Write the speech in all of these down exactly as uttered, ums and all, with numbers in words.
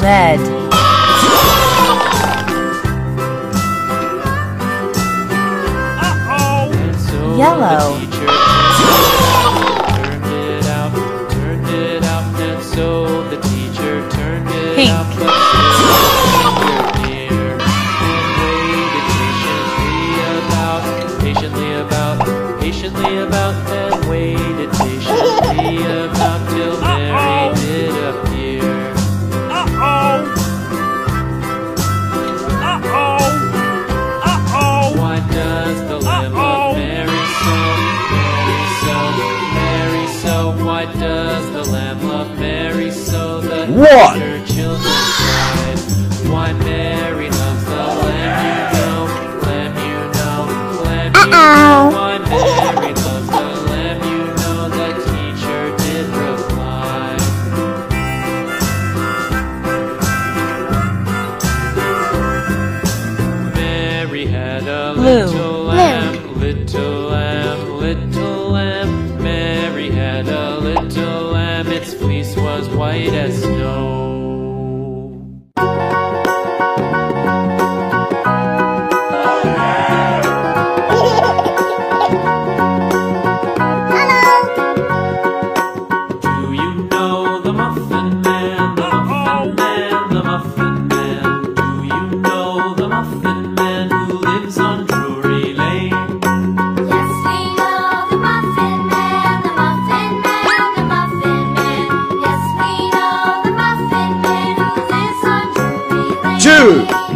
Red. Uh-oh. Yellow. Turned it out, turned it out, and so the teacher turned it Pink. out. But still near, and waited patiently about, patiently about, patiently about, and waited patiently about till Mary did appear. Uh-oh! Uh-oh! Uh-oh! Why does the lamb love Mary so, Mary so, Mary so? Why does the lamb love Mary so? The What? her children cried. Why Mary loves the lamb, you know, lamb, you know, lamb, you know. Why Mary loves the lamb, you know, the teacher did reply. Mary had a Blue. little lamb, little lamb, little lamb. Mary had a little lamb, its fleece was white as snow. Do you know the Muffin Man, the Muffin Man, the Muffin Man? Do you know the Muffin Man who lives on Drury Lane? Yes, we know the Muffin Man, the Muffin Man, the Muffin Man. Yes, we know the Muffin Man who lives on Drury Lane. Two.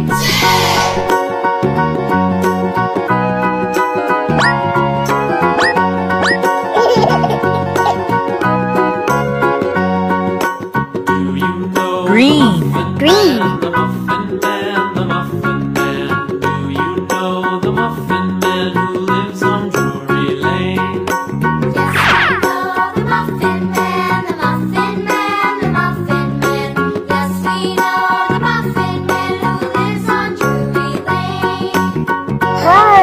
Do you know Green. the Muffin Green. Man, the Muffin Man, the Muffin Man? Do you know the Muffin Man who lives on Drury Lane? Yes, we know the Muffin Man, the Muffin Man, the Muffin Man. Yes, we know the Muffin Man who lives on Drury Lane. Hi.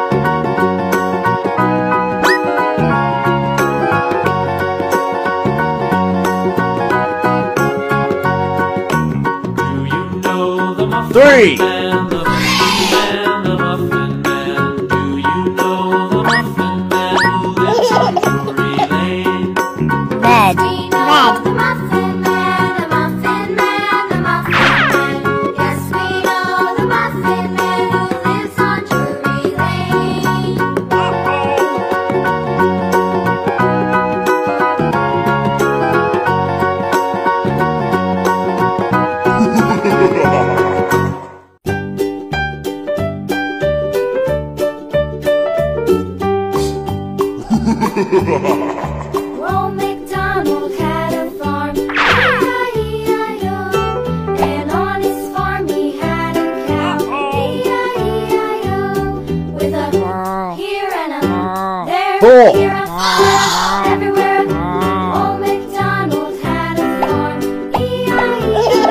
Do you know the Muffin Three. Man, the Muffin Man, the Muffin Man? Do you know the Muffin Man who lives on Drury Lane? Red. We know the Muffin Man, the Muffin Man, the Muffin Man. Yes, we know the Muffin Man who lives on Drury Lane. Old MacDonald had a farm, E I E I O. And on his farm he had a cow, E I E I O. With a here and a there, Four. here a there, everywhere. Old MacDonald had a farm, E I E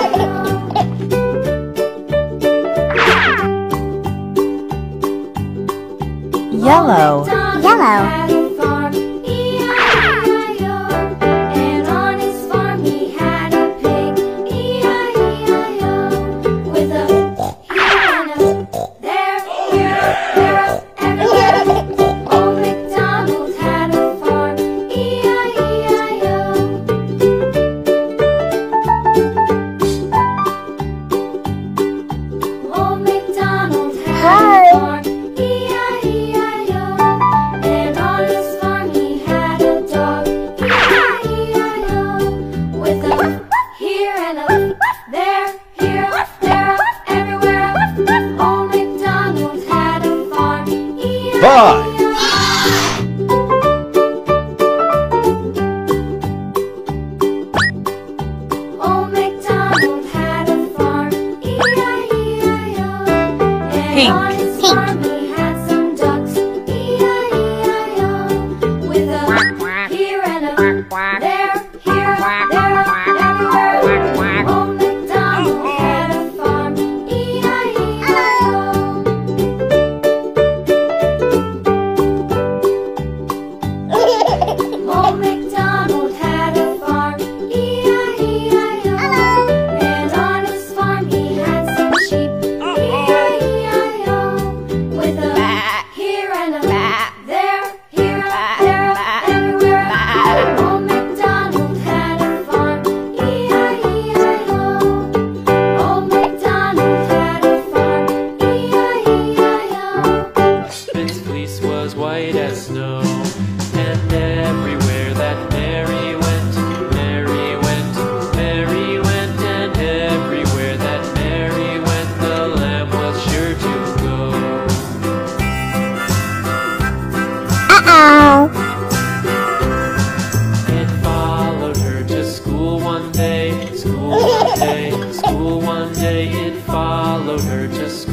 I O. Yellow. Yellow. E I E I O. And on his farm he had a pig, E I E I O. With a here and a there, here, there, everywhere. Old MacDonald had a farm, E I E I O. Old MacDonald had a farm, E I E I O. And on one day it followed her to school.